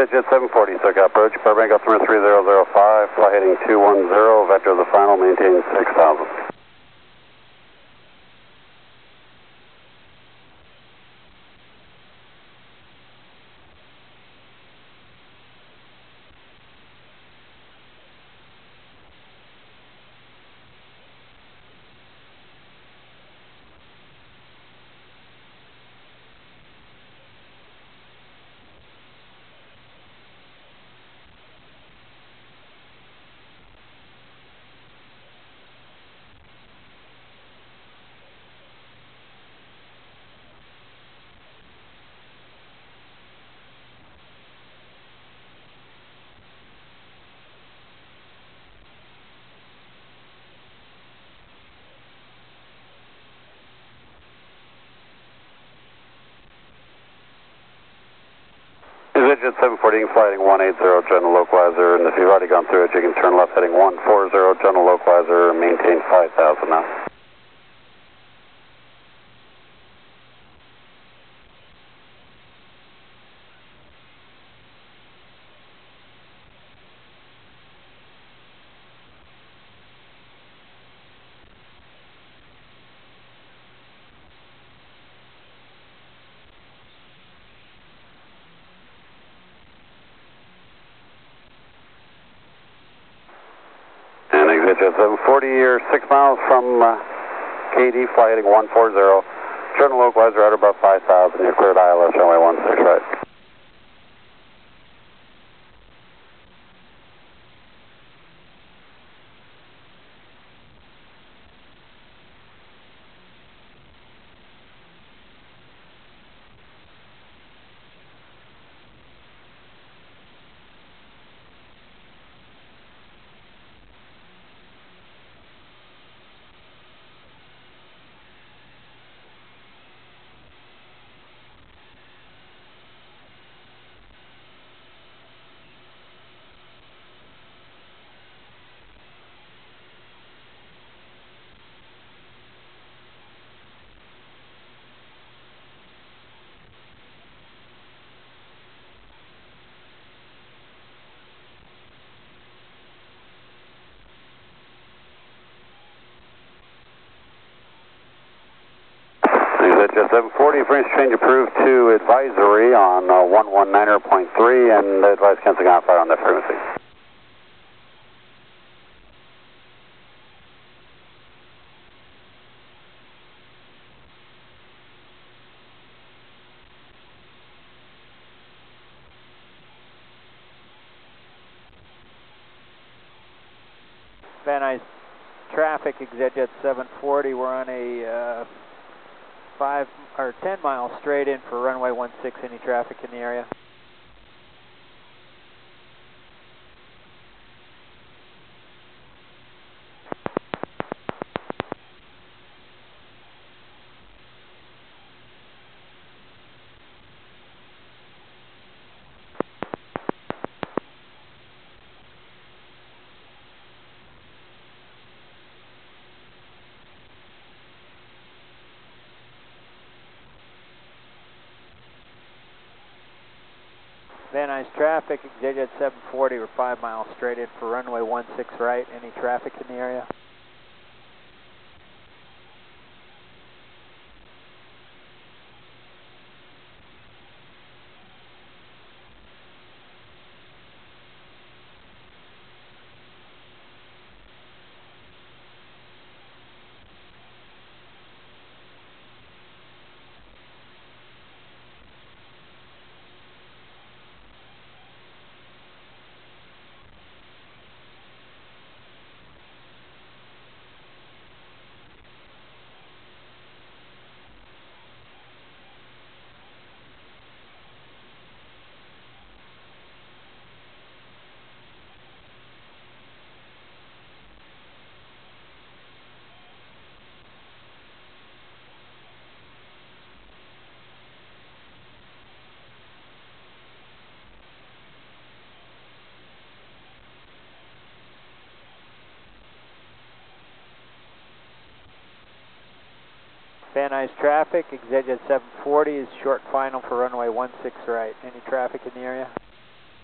EasyJet 740, SoCal approach, Burbank altimeter 3005, fly heading 210, vector the final, maintain 6000. EasyJet 740, you can fly heading 180, general localizer, and if you've already gone through it, you can turn left heading 140, general localizer, maintain 5000 now. And EasyJet 740, you're 6 miles from KD, fly heading 140. General localizer out above 5000, you're cleared ILS runway 16 right. EasyJet 740, French change approved to advisory on 119.3 and advise canceling on fire on that frequency. Van Nuys traffic, EasyJet 740, we're on a 10 miles straight in for runway 16, any traffic in the area? Van Nuys traffic, EasyJet 740, we're 5 miles straight in for runway 16 right, any traffic in the area? Van Nuys traffic, EasyJet 740 is short final for runway 16 right. Any traffic in the area?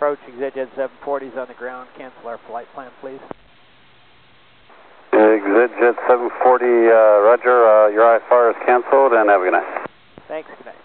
approach, ExitJet 740 is on the ground. Cancel our flight plan, please. ExitJet 740, roger, your IFR is canceled, and have a good night. Thanks, good night.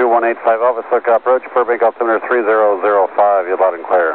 2185 Alpha, SoCal approach, Burbank altimeter 3005, you're loud and clear.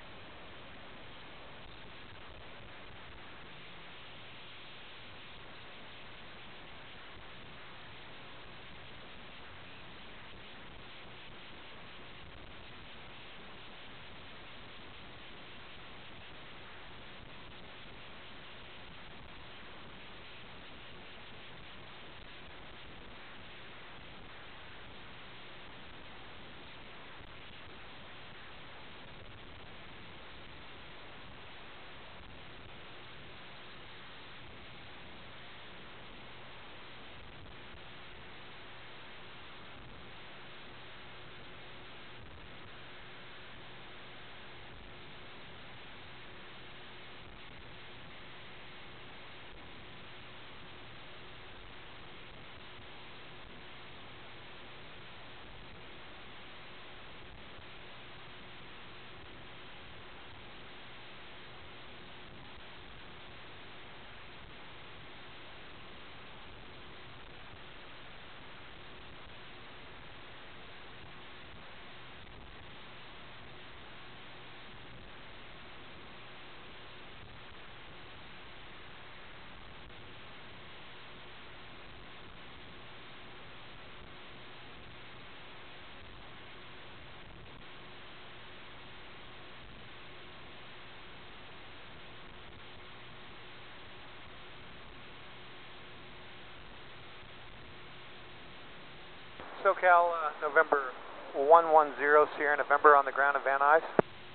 SoCal, November 110, Sierra November on the ground of Van Nuys.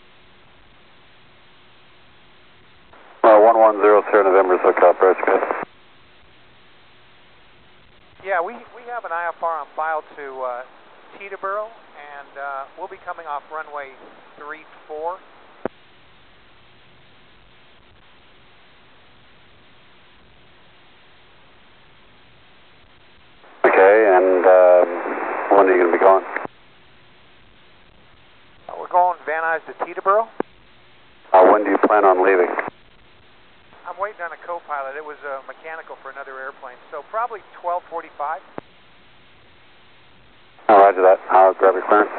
110, Sierra November, SoCal approach, good. Yeah, we have an IFR on file to Teterboro, and we'll be coming off runway 34. Okay, and when are you going to be going? We're going Van Nuys to Teterboro. When do you plan on leaving? I'm waiting on a co-pilot. It was mechanical for another airplane, so probably 12:45. Oh, roger that. I'll grab your clearance.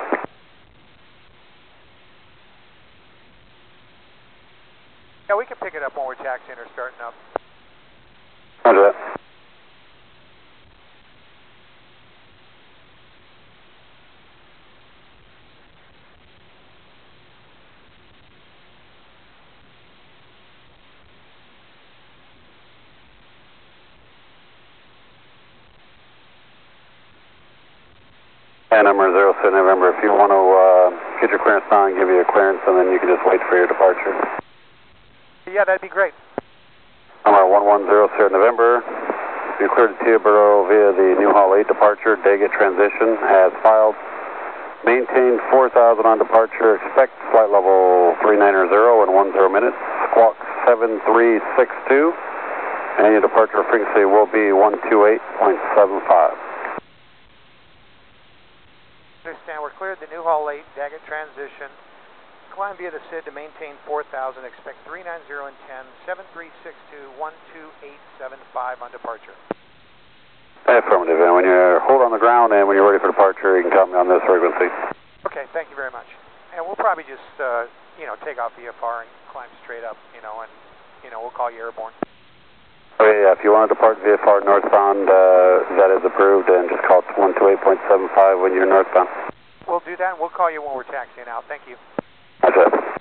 Yeah, we can pick it up when we're taxiing or starting up. Roger that. Number 07 November, if you want to get your clearance now and give you a clearance, and then you can just wait for your departure. Yeah, that'd be great. Number 110 Sierra November, you cleared to Teterboro via the Newhall 8 departure, Daggett transition as filed. Maintain 4,000 on departure, expect flight level 390 in 10 minutes, squawk 7362, and your departure frequency will be 128.75. Understand, we're cleared the Newhall 8, Daggett transition. Climb via the SID to maintain 4,000, expect 390 and 10, 7362, 12875 on departure. Affirmative, and when you're hold on the ground and when you're ready for departure, you can count me on this frequency. Okay, thank you very much. And we'll probably just, take off VFR and climb straight up, and, we'll call you airborne. Okay, yeah, if you want to depart VFR northbound, that is approved, and just call it 128.75 when you're northbound. We'll do that, and we'll call you when we're taxiing out. Thank you. That's it.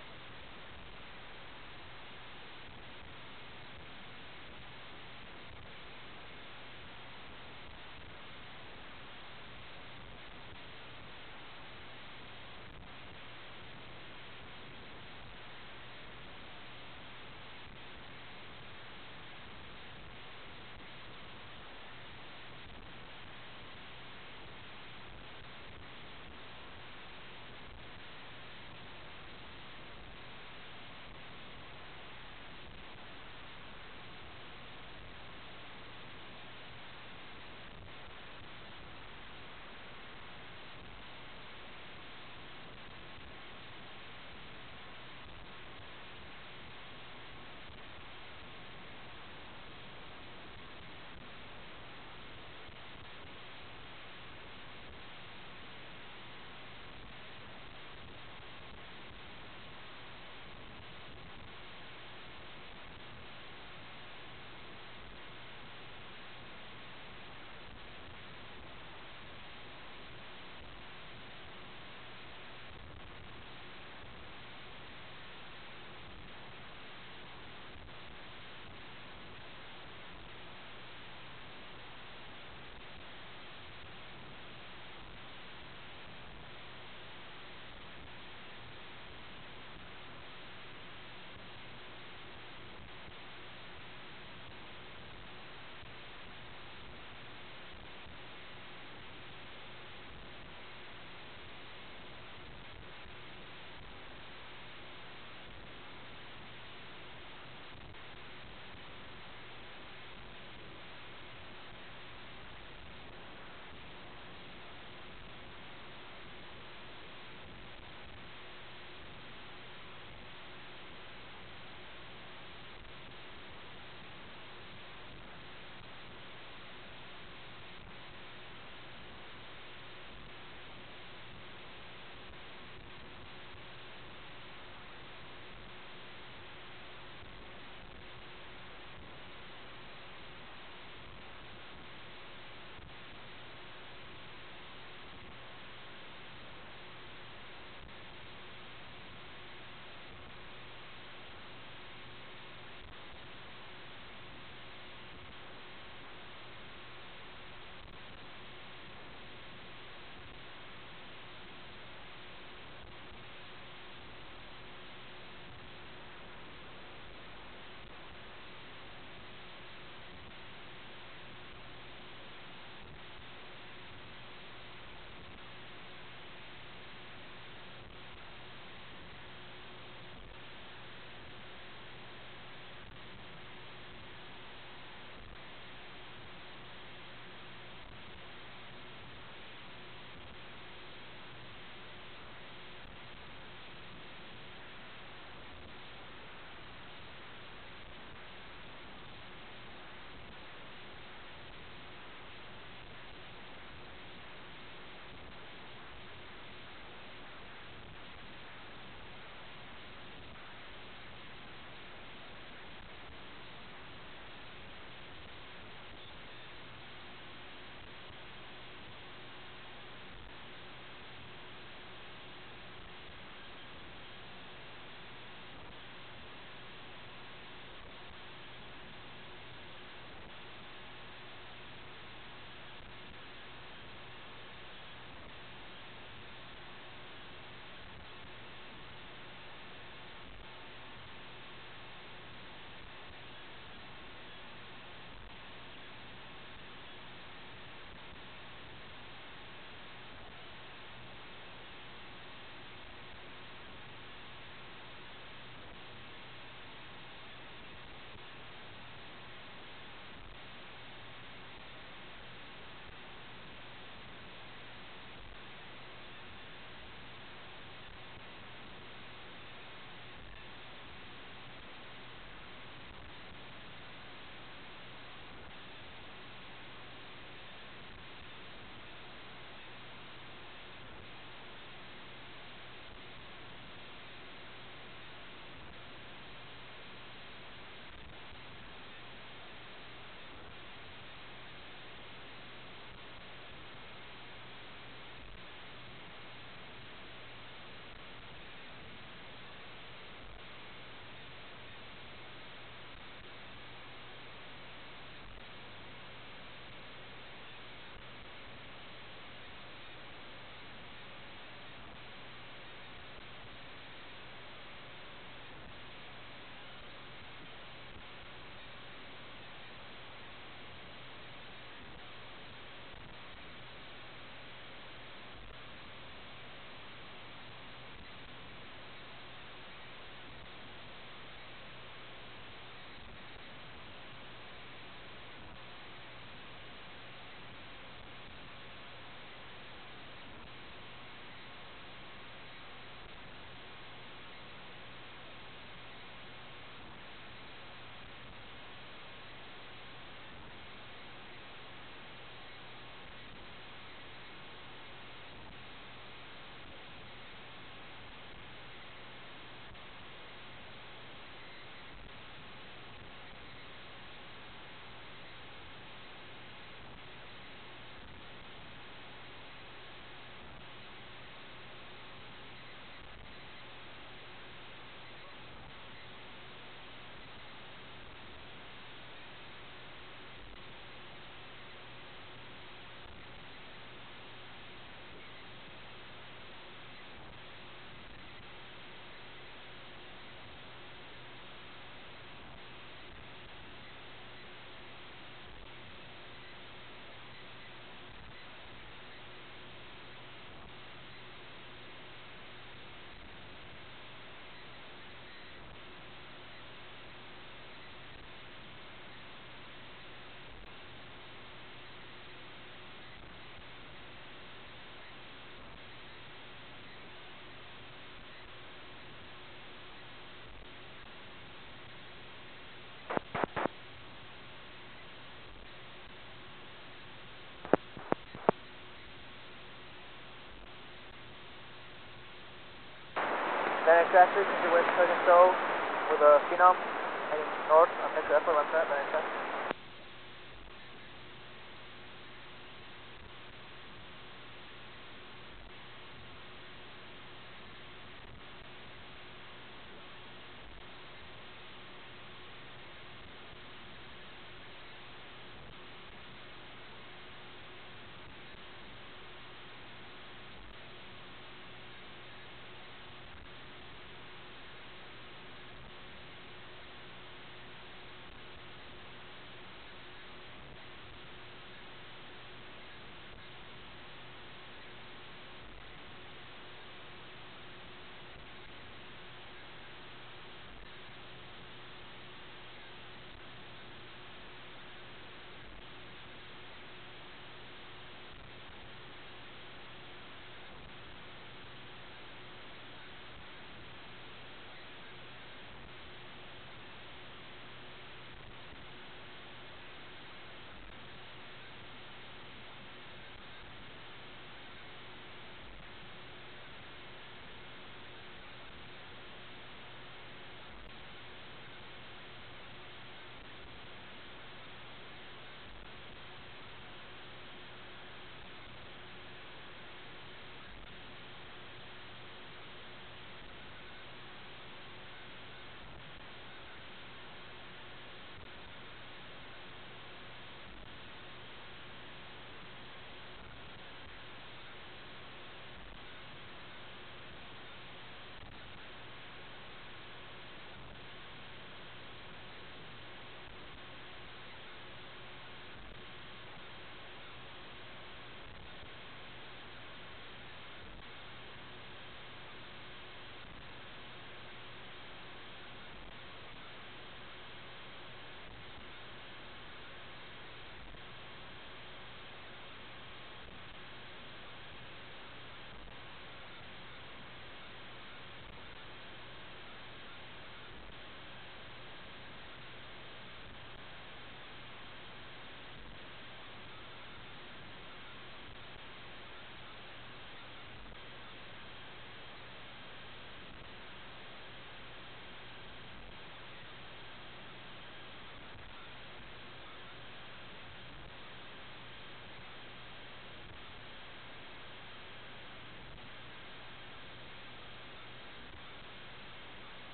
taxi into West Hogan Soul with a Phenom heading north on Metro Airport, left side, right side.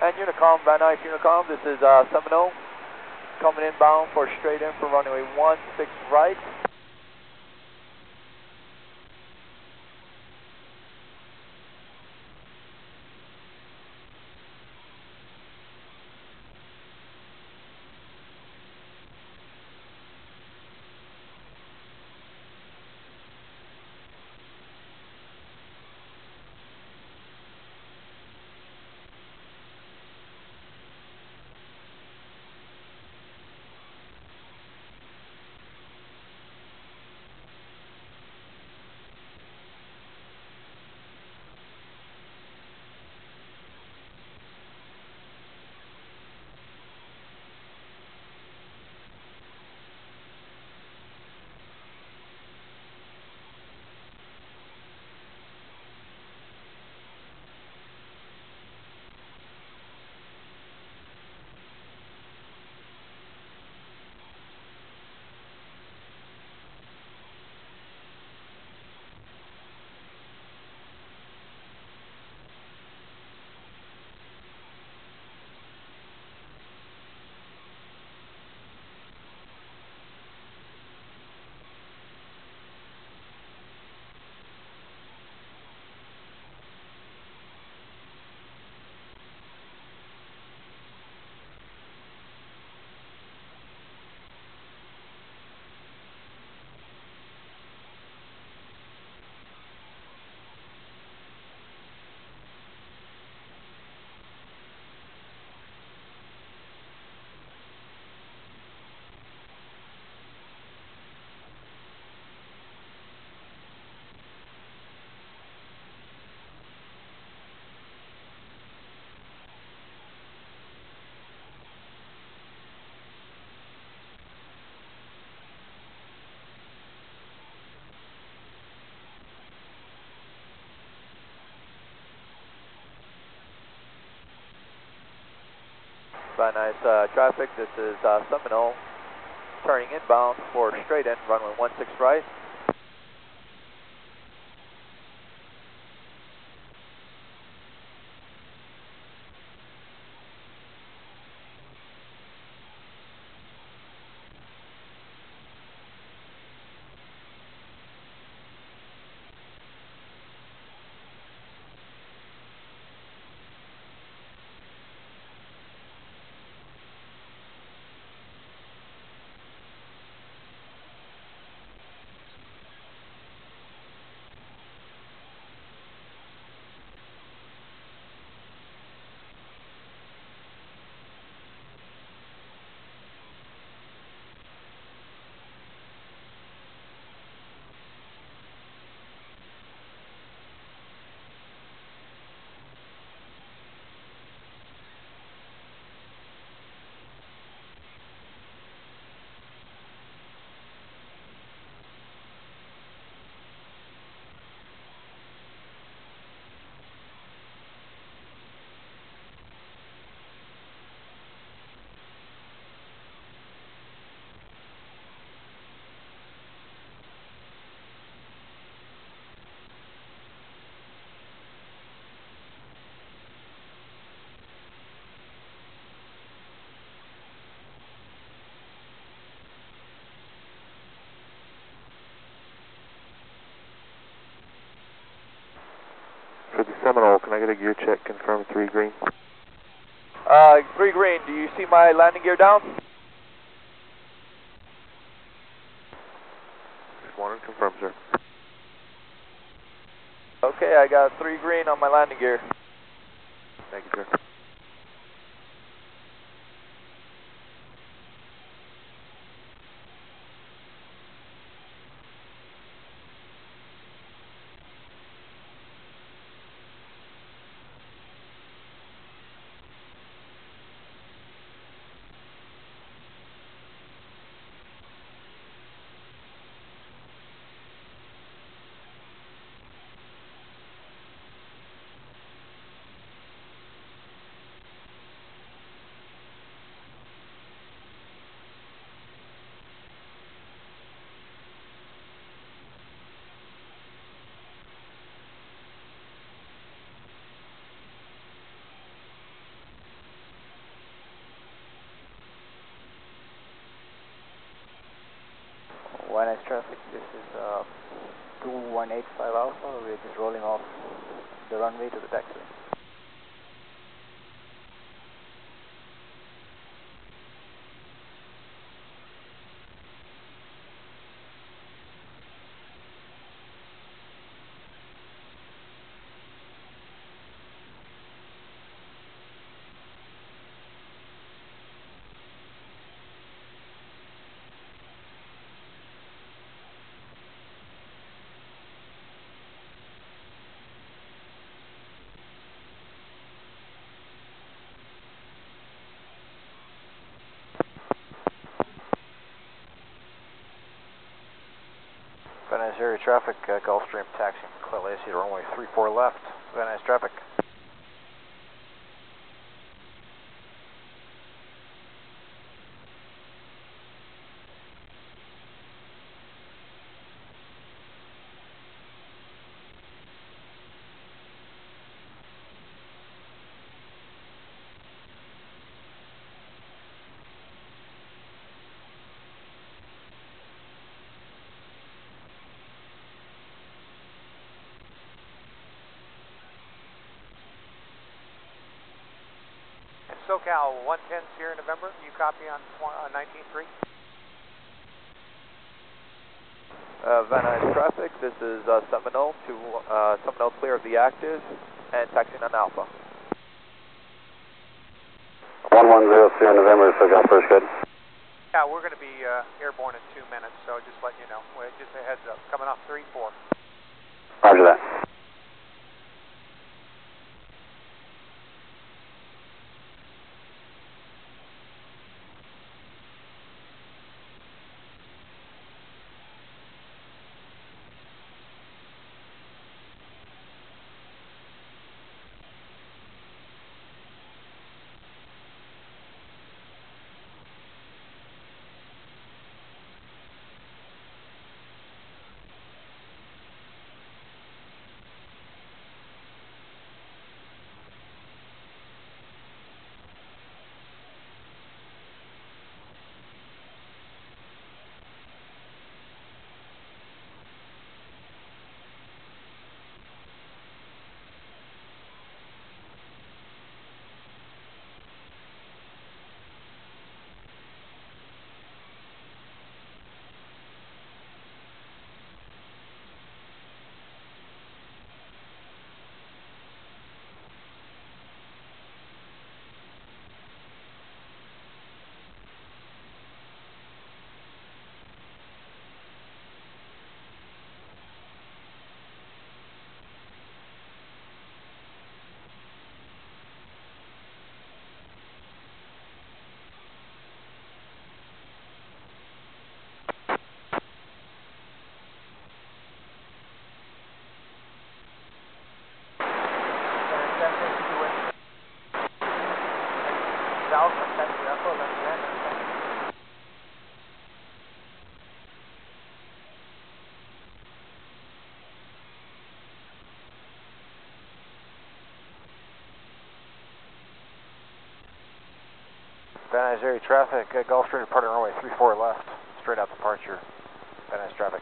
And Unicom, Van Nuys Unicom, this is Seminole, coming inbound for straight in for runway 16 right. Van Nuys traffic, this is Seminole, turning inbound for straight in, runway 16 right. For the Seminole, can I get a gear check confirmed 3 green? 3 green, do you see my landing gear down? Just wanted to confirm, sir. Okay, I got 3 green on my landing gear. Thank you, sir. Van Nuys traffic, this is 2185 Alpha. We're just rolling off the runway to the taxiway. Van Nuys area traffic, Gulfstream taxiing from Clit Lacey to runway 34 left. Van Nuys traffic. SoCal 110 Sierra November, you copy on 19.3? Van Nuys traffic, this is Seminole to Seminole clear of the active and taxiing on Alpha. 110 Sierra November, SoCal first, good. Yeah, we're going to be airborne in 2 minutes, so just letting you know. Just a heads up, coming off 3-4. Roger that. Van Nuys area traffic, Gulfstream departing runway 34 left, straight out departure. Van Nuys traffic.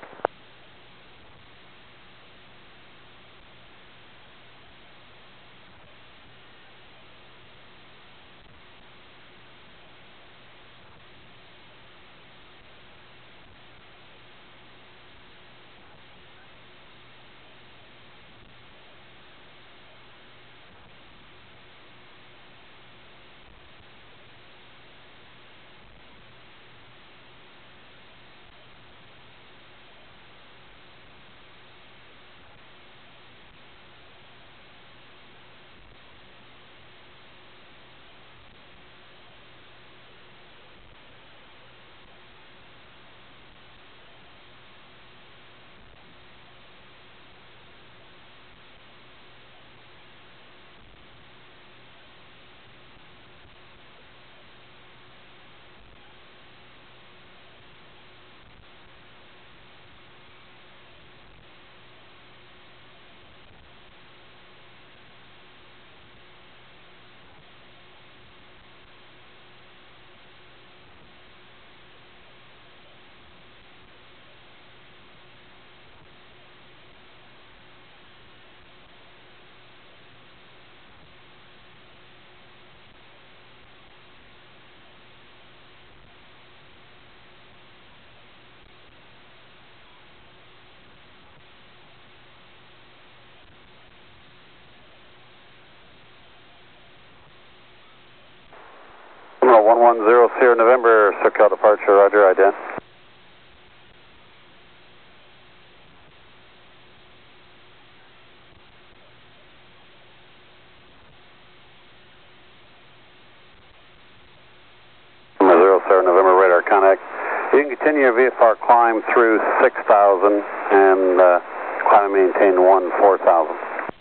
110 Sierra November, SoCal departure, roger, ident. Sierra November radar contact. You can continue your VFR climb through 6,000 and climb and maintain 4,000.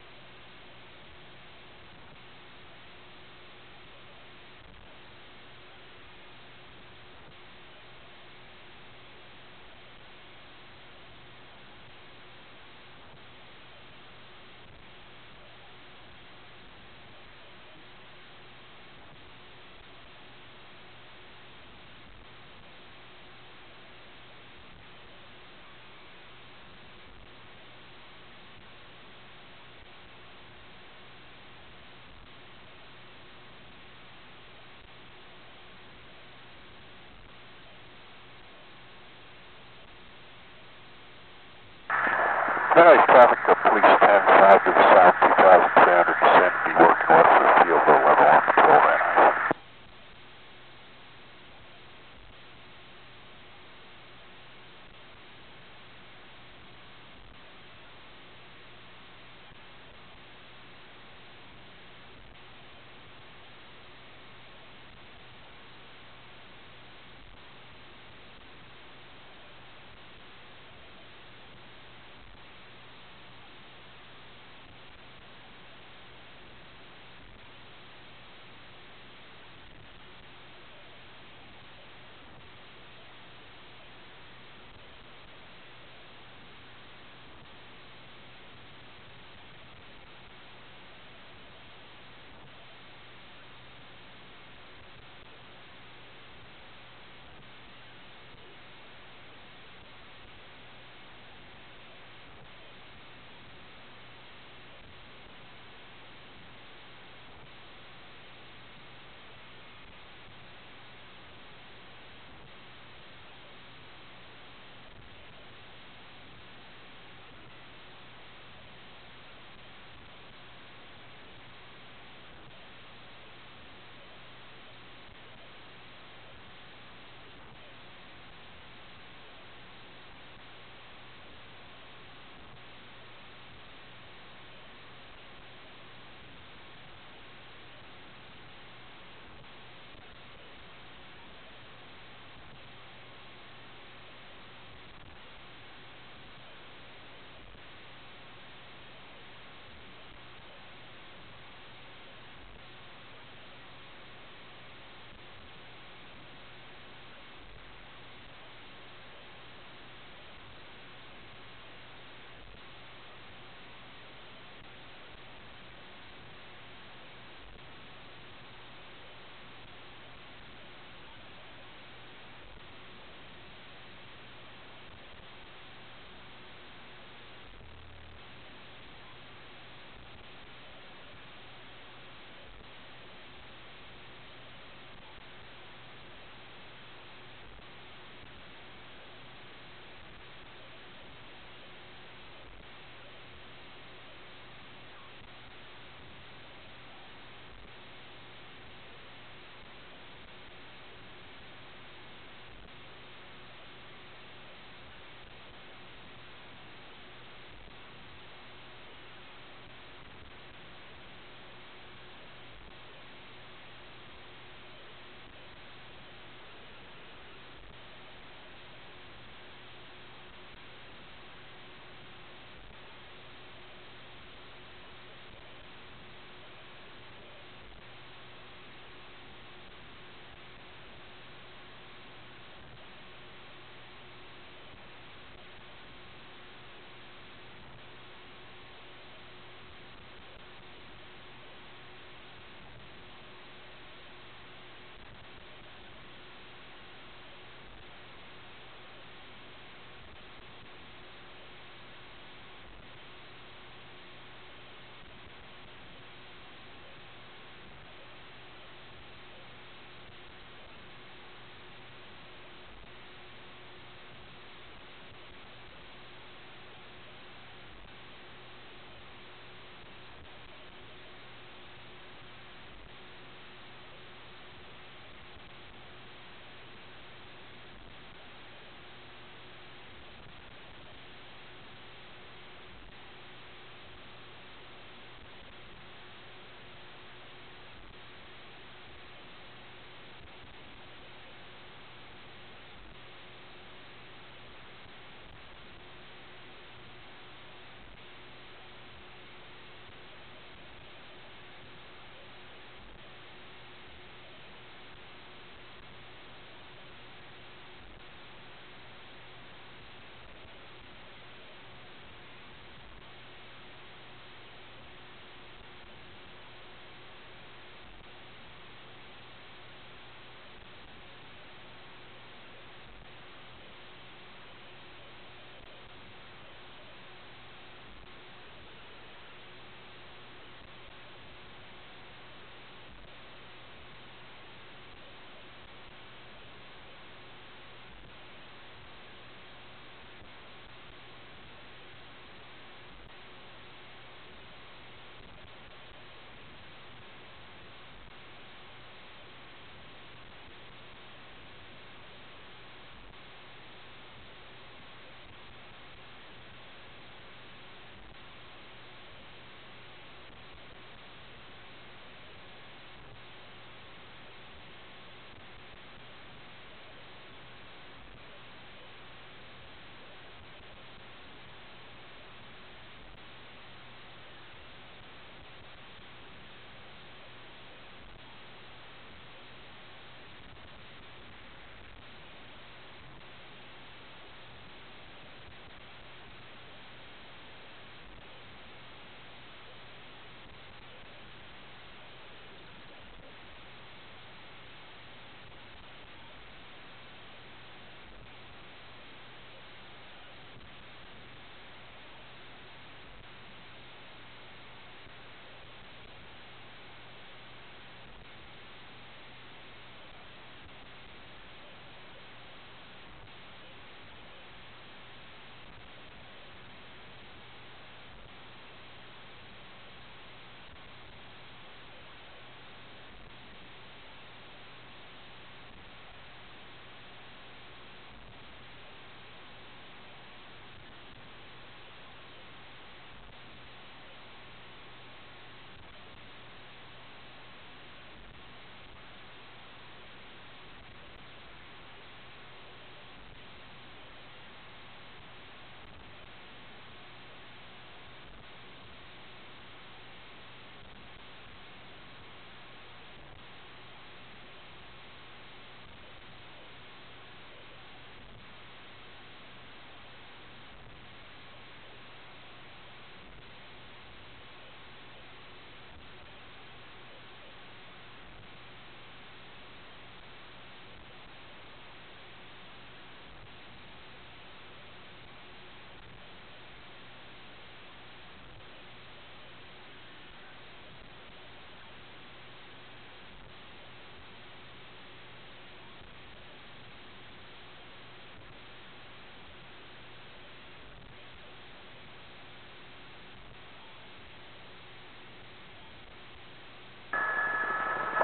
Nice traffic to police 10, 5 to the south, 2,300 descend, be working west of the field, low level on patrol Van Nuys.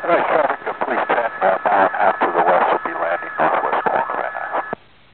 Nice traffic to police 10, mile and a half to the west will be landing northwest corner of Van Nuys.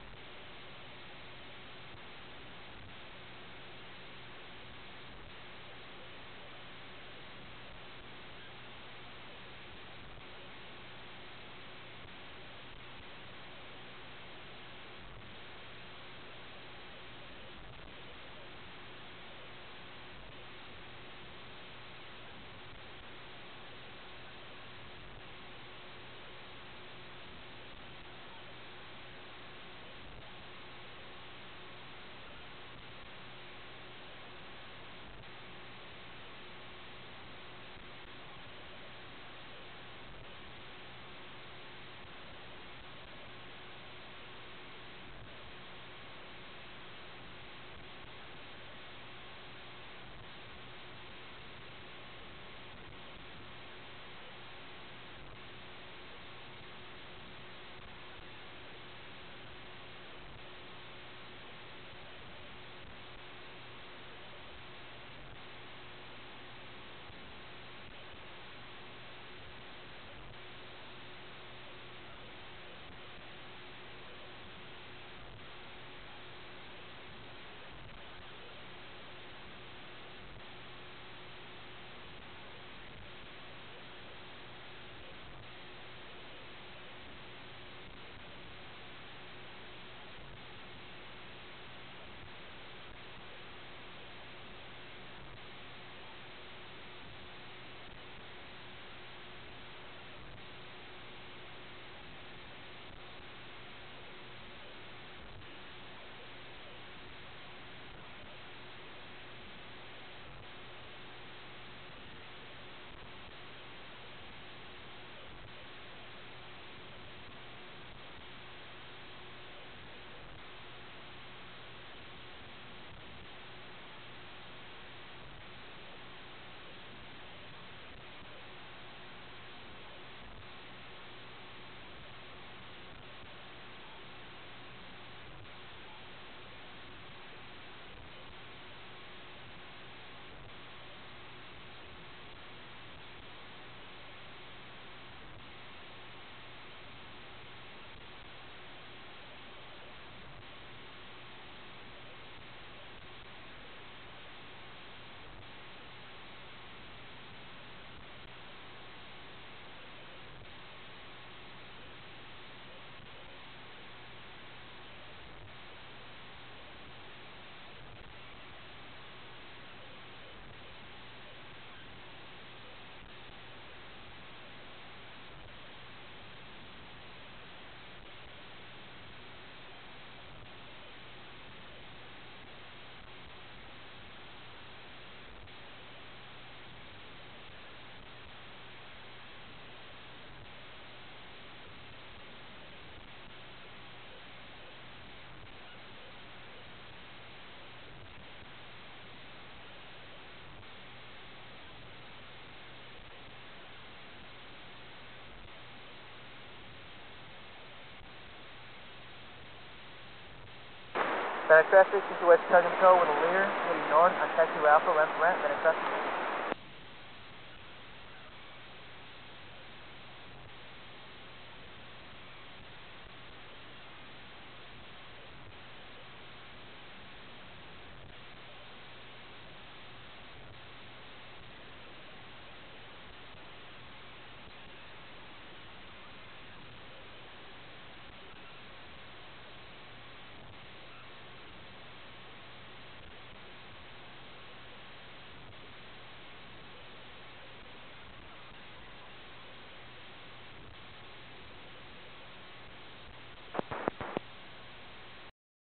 Van Nuys traffic into West Tug and Tow with a Lear, heading north on taxi Alpha, left, Van Nuys traffic.